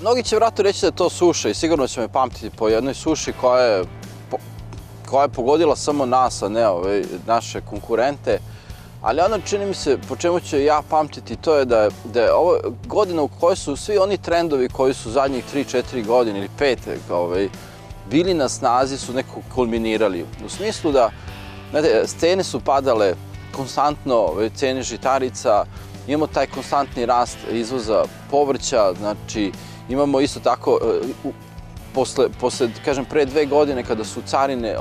mnogi će vjerojatno reći da je to suša i sigurno će me pamtiti po jednoj suši koja je pogodila samo nas, a ne naše konkurente. Ali ono, čini mi se, po čemu ću ja pamtiti, to je da je ovo godina u kojoj su svi oni trendovi koji su zadnjih 3-4 godine ili 5 bili na snazi, su nekako kulminirali. U smislu da, znate, cene su padale konstantno, cene žitarica, imamo taj konstantni rast izvoza povrća, znači imamo isto tako, posle, kažem, pre 2 godine kada su carine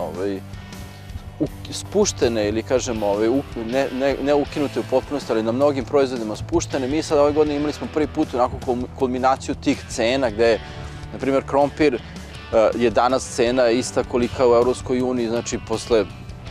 spuštene ili, kažem, ne ukinute u potpunosti, ali na mnogim proizvodima spuštene, mi sad ove godine imali smo prvi put onako kulminaciju tih cena gde, na primjer, krompir je danas cena ista kolika u Evropskoj uniji, znači posle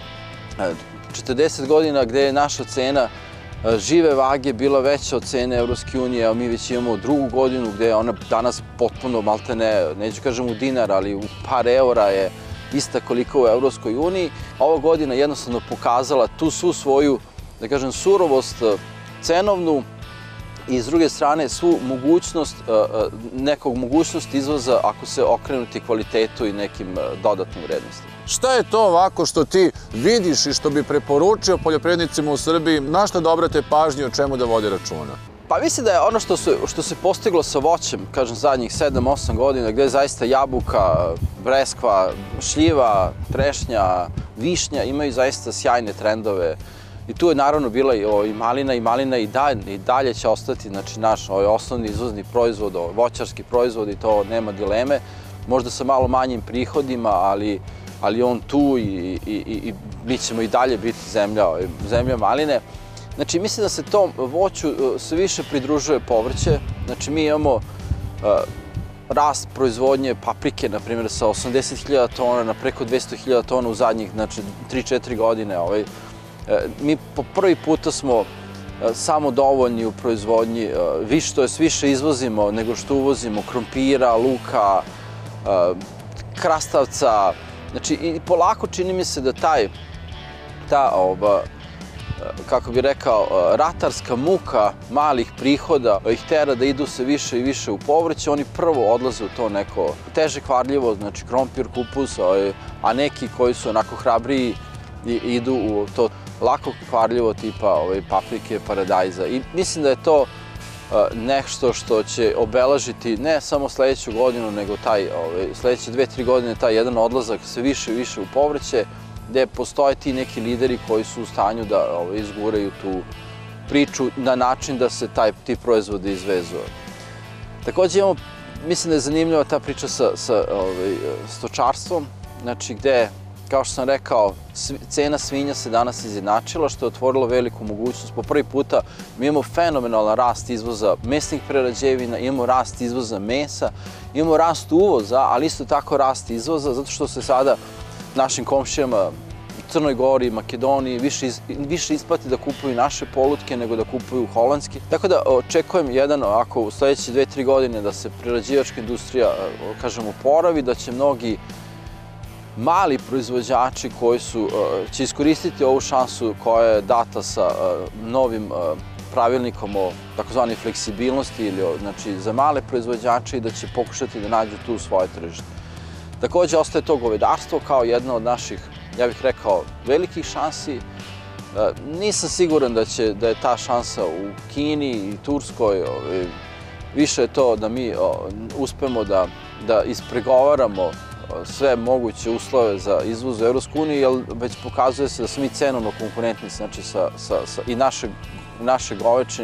40 godina gde je naša cena žive vage bila veća od cene Evropske unije, a mi već imamo drugu godinu gde je ona danas potpuno, maltene, neću kažem u dinar, ali u par eura je ista kolika u Evropskoj uniji. Ova godina jednostavno pokazala tu svu svoju, da kažem, surovost cenovnu i s druge strane svu mogućnost izvoza ako se okrenuti kvalitetu i nekim dodatnim vrednostima. Šta je to ovako što ti vidiš i što bi preporučio poljoprivrednicima u Srbiji, na što da obrate pažnju, o čemu da vode računa? Pa mislim da je ono što se postiglo sa voćem, kažem, zadnjih 7-8 godina, gde je zaista jabuka, breskva, šljiva, trešnja, višnja imaju zaista sjajne trendove. I tu je naravno bila i malina i dalje će ostati, znači, naš osnovni izvozni proizvod, voćarski proizvod, i to nema dileme. Možda sa malo manjim prihodima, ali on tu i mi ćemo i dalje biti zemlja maline. Znači, mislim da se tom voću sve više pridružuje povrće. Znači, mi imamo rast proizvodnje paprike, na primjer, sa 80.000 tona na preko 200.000 tona u zadnjih, znači, 3-4 godine. Mi po prvi puta smo samodovoljni u proizvodnji, više izvozimo nego što uvozimo krompira, luka, krastavca. Znači, i polako čini mi se da kako bi rekao, ratarska muka malih prihoda ih tera da idu se više i više u povrće. Oni prvo odlaze u to neko teže kvarljivo, znači krompir, kupus, a neki koji su onako hrabriji idu u to lako kvarljivo tipa paprike, paradajza. I mislim da je to nešto što će obeležiti ne samo sledeću godinu, nego sledeće 2-3 godine taj jedan odlazak sve više i više u povrće, gde postoje ti neki lideri koji su u stanju da izguraju tu priču na način da se ti proizvodi izvezu. Takođe imamo, mislim da je zanimljiva ta priča sa stočarstvom, znači gde, kao što sam rekao, cena svinja se danas izjednačila, što je otvorilo veliku mogućnost. Po prvi puta mi imamo fenomenalan rast izvoza mesnih prerađevina, imamo rast izvoza mesa, imamo rast uvoza, ali isto tako rast izvoza, zato što se sada našim komšijama u Crnoj Gori, Makedoniji više isplati da kupuju naše polutke nego da kupuju holandski. Tako da očekujem ako u sledeće 2-3 godine da se prerađivačka industrija, kažem, oporavi, da će mnogi mali proizvođači koji će iskoristiti ovu šansu koja je data sa novim pravilnikom o takozvanoj fleksibilnosti, ili znači za male proizvođače, i da će pokušati da nađu tu svoje tržište. Takođe, ostaje to govedarstvo kao jedna od naših, ja bih rekao, velikih šansi. Nisam siguran da je ta šansa u Kini i Turskoj. Više je to da mi uspemo da ispregovaramo sve moguće uslove za izvoz u Evropsku uniju, jer već pokazuje se da smo mi cenovno konkurentni, znači i naše goveče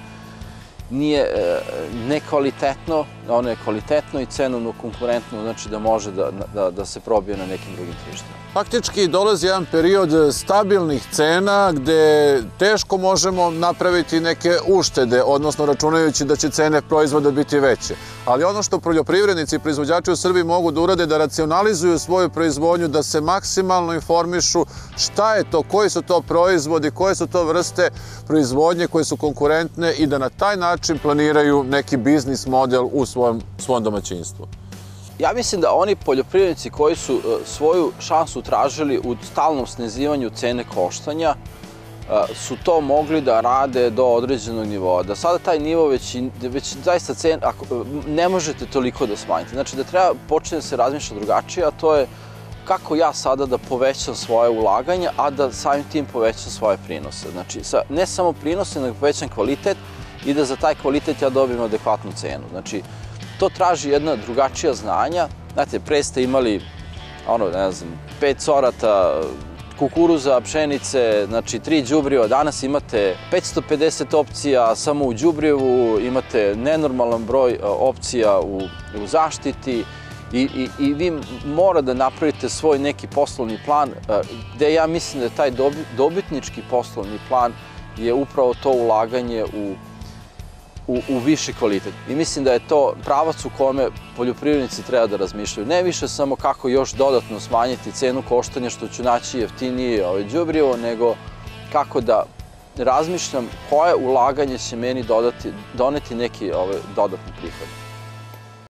nije nekvalitetno, ono je kvalitetno i cenovno konkurentno, znači da može da se probije na nekim drugim tržištima. Faktički dolazi jedan period stabilnih cena gde teško možemo napraviti neke uštede, odnosno računajući da će cene proizvoda biti veće. Ali ono što poljoprivrednici i proizvođači u Srbiji mogu da urade, da racionalizuju svoju proizvodnju, da se maksimalno informišu šta je to, koji su to proizvodi, koje su to vrste proizvodnje koje su konkurentne i da na taj način planiraju neki biznis model u svom domaćinstvu. Ja mislim da oni poljoprivrednici koji su svoju šansu tražili u stalnom snizivanju cene koštanja, su to mogli da rade do određenog nivoa. Da sada taj nivo već zaista ne možete toliko da smanjite. Znači da treba početi da se razmišlja drugačije, a to je kako ja sada da povećam svoje ulaganje, a da samim tim povećam svoje prinose. Znači, ne samo prinose, nego povećam kvalitet i da za taj kvalitet ja dobijem adekvatnu cenu. Znači, to traži jedna drugačija znanja. Znate, pre ste imali, 5 sorata kukuruza, pšenice, znači 3 đubriva. Danas imate 550 opcija samo u đubrivu, imate nenormalan broj opcija u zaštiti i vi mora da napravite svoj neki poslovni plan gde ja mislim da je taj dobitnički poslovni plan je upravo to ulaganje u viši kvalitet. I mislim da je to pravac u kome poljoprivrednici treba da razmišljaju. Ne više samo kako još dodatno smanjiti cenu koštanja što ću naći jeftinije đubrivo, nego kako da razmišljam koje ulaganje će meni doneti neki dodatni prihod.